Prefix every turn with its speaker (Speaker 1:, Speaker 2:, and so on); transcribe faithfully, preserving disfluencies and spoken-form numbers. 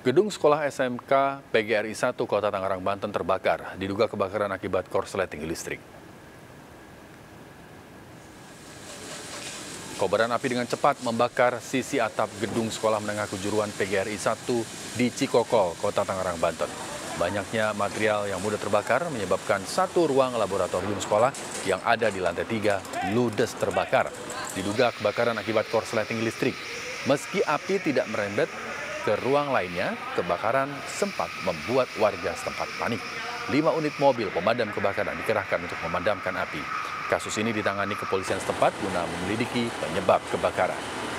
Speaker 1: Gedung sekolah S M K P G R I satu Kota Tangerang, Banten terbakar. Diduga kebakaran akibat korsleting listrik. Kobaran api dengan cepat membakar sisi atap gedung sekolah menengah kejuruan P G R I satu di Cikokol, Kota Tangerang, Banten. Banyaknya material yang mudah terbakar menyebabkan satu ruang laboratorium sekolah yang ada di lantai tiga ludes terbakar. Diduga kebakaran akibat korsleting listrik. Meski api tidak merembet ke ruang lainnya, kebakaran sempat membuat warga setempat panik. Lima unit mobil pemadam kebakaran dikerahkan untuk memadamkan api. Kasus ini ditangani kepolisian setempat guna menyelidiki penyebab kebakaran.